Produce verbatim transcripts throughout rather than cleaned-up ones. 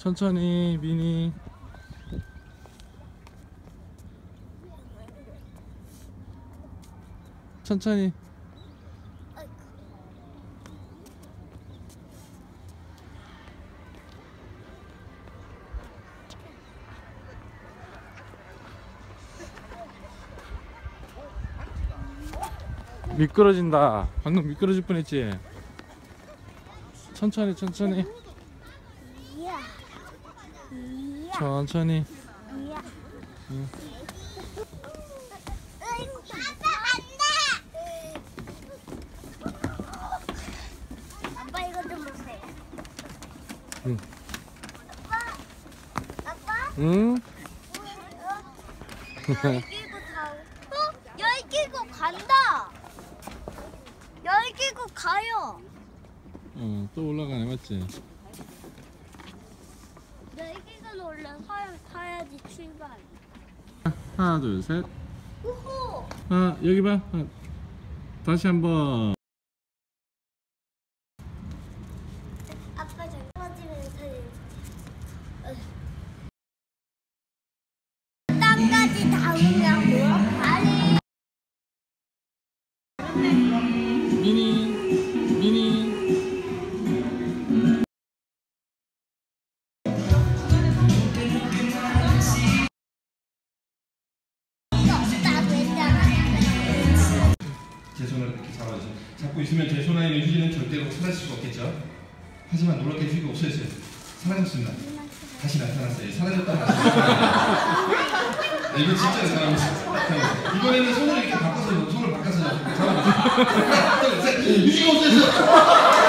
천천히 미니. 천천히. 미끄러진다. 방금 미끄러질 뻔했지. 천천히 천천히. 천천히. 응. 아빠 이거 좀 보세요. 응. 아빠, 아빠. 응. 열 끼고 다. 어? 열 끼고 간다. 열 끼고 가요. 어, 또 올라가네, 맞지? 열 끼고는 원래 사람 타야지 출발. 하나, 둘, 셋. 우후. 아, 여기 봐. 아, 다시 한번. 아빠 잘 빠지면서 땅까지 닿으냐고요? 아니. 미니, 미니. 제 손을 이렇게 잡아주세요. 잡고 있으면 제 손 안에 휴지는 절대로 사라질 수가 없겠죠. 하지만 놀랍게 휴지가 없어졌어요. 사라졌습니다. 다시 나타났어요. 사라졌다 다시 나타났어요. 이거 진짜 사라졌어요. 이번에는 손을 이렇게 바꿔서 손을 바꿔서 잡아보세요. 휴지가 없어졌어.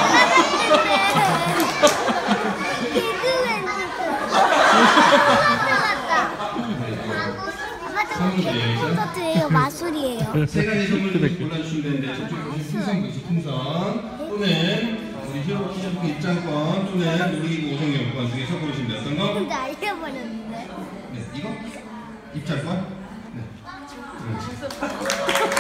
콘서트예요, 마술이에요. 세 가지 선물을 골라주시면 되는데 저쪽 보시면 풍선 보이죠? 풍선 또는 우리 히어로 키즈북 입장권 또는 놀이기구 오성 경권 중에서 고르시면 돼요. 어떤 거? 근데 알려버렸는데. 네, 이거? 입장권? 네. 그렇지.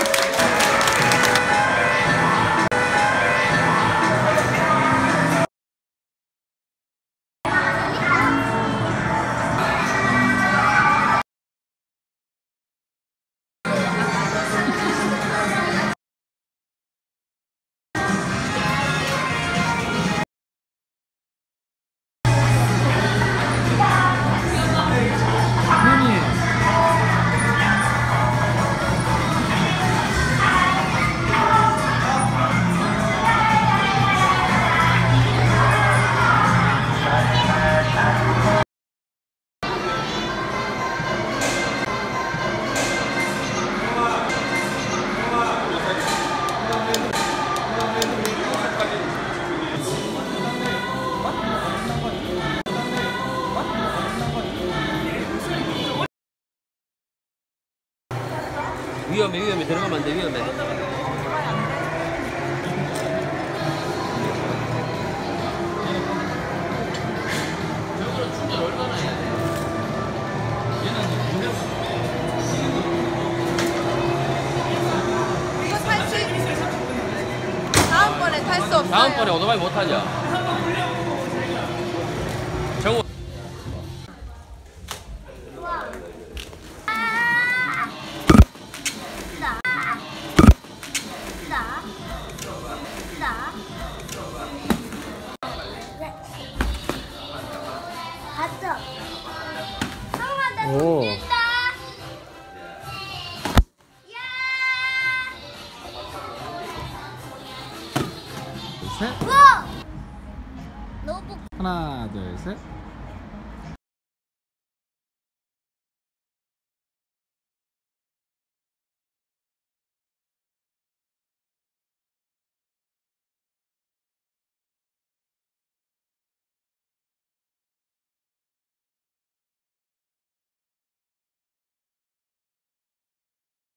위험해 위험해 들어가면 안 돼 위험해. 이거 탈 수, 다음번에 탈 수 없어요. 다음번에 오토바이 못 타죠. 저거 오. 셋. 너무 하나, 둘, 셋.